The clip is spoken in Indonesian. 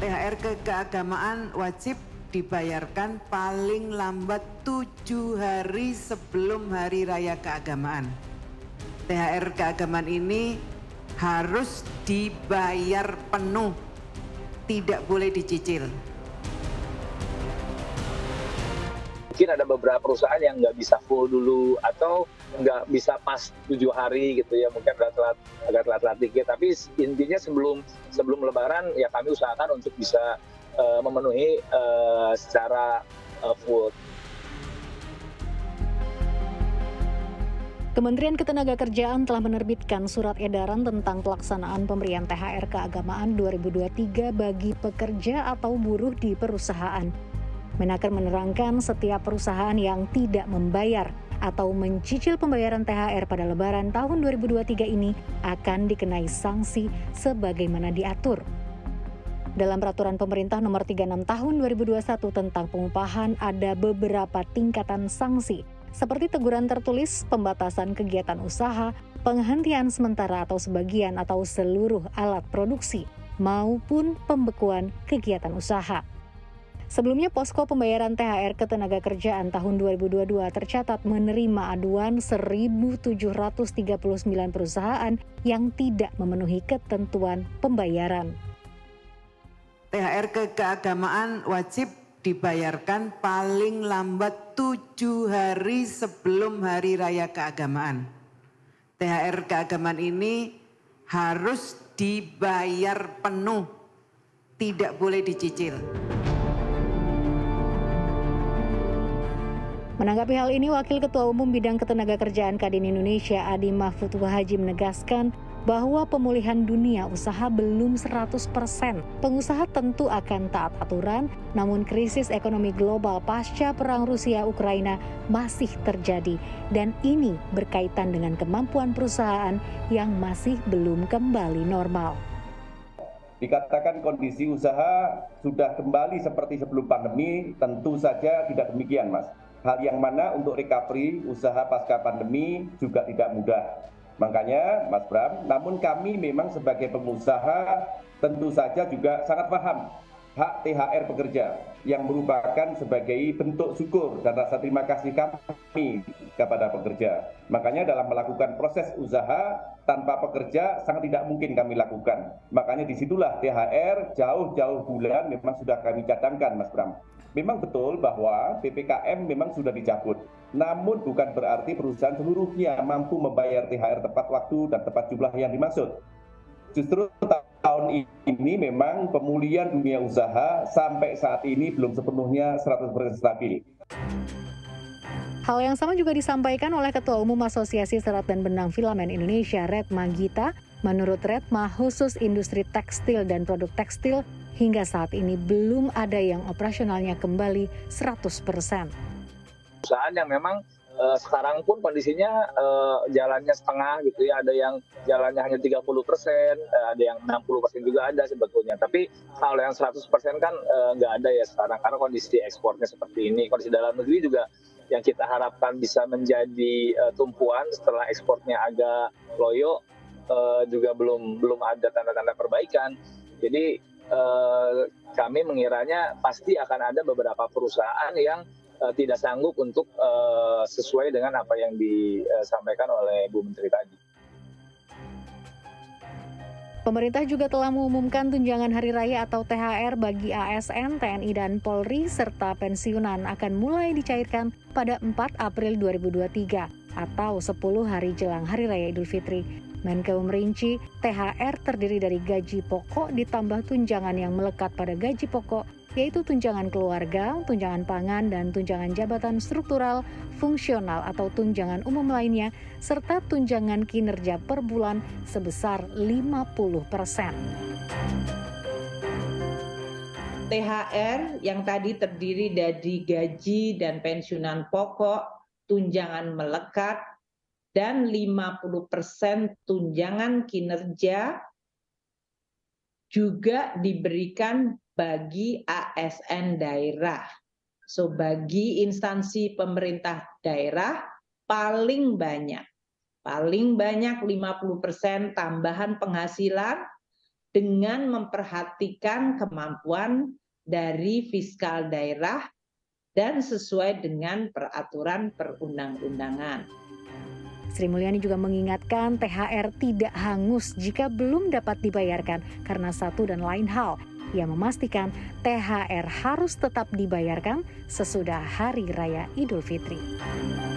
THR keagamaan wajib dibayarkan paling lambat 7 hari sebelum Hari Raya Keagamaan. THR keagamaan ini harus dibayar penuh, tidak boleh dicicil. Mungkin ada beberapa perusahaan yang nggak bisa full dulu atau nggak bisa pas 7 hari gitu ya, mungkin agak telat dikit. Tapi intinya sebelum Lebaran ya kami usahakan untuk bisa memenuhi secara full. Kementerian Ketenagakerjaan telah menerbitkan surat edaran tentang pelaksanaan pemberian THR keagamaan 2023 bagi pekerja atau buruh di perusahaan. Menaker menerangkan setiap perusahaan yang tidak membayar atau mencicil pembayaran THR pada Lebaran tahun 2023 ini akan dikenai sanksi sebagaimana diatur. Dalam Peraturan Pemerintah Nomor 36 Tahun 2021 tentang pengupahan ada beberapa tingkatan sanksi, seperti teguran tertulis, pembatasan kegiatan usaha, penghentian sementara atau sebagian atau seluruh alat produksi, maupun pembekuan kegiatan usaha. Sebelumnya, Posko Pembayaran THR Ketenagakerjaan tahun 2022 tercatat menerima aduan 1.739 perusahaan yang tidak memenuhi ketentuan pembayaran. THR keagamaan wajib dibayarkan paling lambat 7 hari sebelum Hari Raya Keagamaan. THR keagamaan ini harus dibayar penuh, tidak boleh dicicil. Menanggapi hal ini, Wakil Ketua Umum Bidang Ketenagakerjaan Kadin Indonesia Adi Mahfud Wahaji menegaskan bahwa pemulihan dunia usaha belum 100%. Pengusaha tentu akan taat aturan, namun krisis ekonomi global pasca perang Rusia-Ukraina masih terjadi dan ini berkaitan dengan kemampuan perusahaan yang masih belum kembali normal. Dikatakan kondisi usaha sudah kembali seperti sebelum pandemi, tentu saja tidak demikian, Mas. Hal yang mana untuk recovery usaha pasca pandemi juga tidak mudah. Makanya, Mas Bram, namun kami memang sebagai pengusaha tentu saja juga sangat paham hak THR pekerja yang merupakan sebagai bentuk syukur dan rasa terima kasih kami kepada pekerja. Makanya dalam melakukan proses usaha tanpa pekerja sangat tidak mungkin kami lakukan. Makanya disitulah THR jauh-jauh bulan memang sudah kami cadangkan, Mas Bram. Memang betul bahwa PPKM memang sudah dicabut, namun bukan berarti perusahaan seluruhnya mampu membayar THR tepat waktu dan tepat jumlah yang dimaksud. Justru tahun ini memang pemulihan dunia usaha sampai saat ini belum sepenuhnya 100% stabil. Hal yang sama juga disampaikan oleh Ketua Umum Asosiasi Serat dan Benang Filamen Indonesia, Retma Gita. Menurut Retma, khusus industri tekstil dan produk tekstil, hingga saat ini belum ada yang operasionalnya kembali 100%. Perusahaan yang memang sekarang pun kondisinya jalannya setengah gitu ya, ada yang jalannya hanya 30%, ada yang 60% juga ada sebetulnya. Tapi kalau yang 100% kan nggak ada ya sekarang, karena kondisi ekspornya seperti ini. Kondisi dalam negeri juga yang kita harapkan bisa menjadi tumpuan setelah ekspornya agak loyo, juga belum ada tanda-tanda perbaikan. Jadi kami mengiranya pasti akan ada beberapa perusahaan yang tidak sanggup untuk sesuai dengan apa yang disampaikan oleh Bu Menteri tadi. Pemerintah juga telah mengumumkan tunjangan hari raya atau THR bagi ASN, TNI, dan Polri serta pensiunan akan mulai dicairkan pada 4 April 2023 atau 10 hari jelang Hari Raya Idul Fitri. Menkeu merinci, THR terdiri dari gaji pokok ditambah tunjangan yang melekat pada gaji pokok, yaitu tunjangan keluarga, tunjangan pangan, dan tunjangan jabatan struktural, fungsional atau tunjangan umum lainnya, serta tunjangan kinerja per bulan sebesar 50%. THR yang tadi terdiri dari gaji dan pensiunan pokok, tunjangan melekat, dan 50% tunjangan kinerja juga diberikan bagi ASN daerah. So, bagi instansi pemerintah daerah paling banyak 50% tambahan penghasilan dengan memperhatikan kemampuan dari fiskal daerah dan sesuai dengan peraturan perundang-undangan. Sri Mulyani juga mengingatkan THR tidak hangus jika belum dapat dibayarkan karena satu dan lain hal. Ia memastikan THR harus tetap dibayarkan sesudah Hari Raya Idul Fitri.